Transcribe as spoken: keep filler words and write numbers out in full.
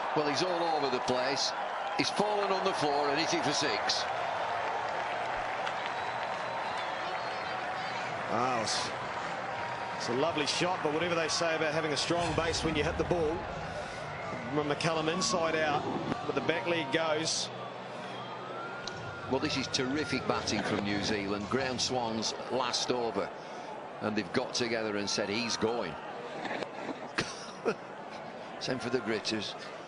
Well, he's all over the place. He's fallen on the floor and hitting for six. Wow, it's, it's a lovely shot, but whatever they say about having a strong base when you hit the ball, McCullum inside out, but the back leg goes. Well, this is terrific batting from New Zealand. Ground Swans last over, and they've got together and said he's going. Same for the Gritters.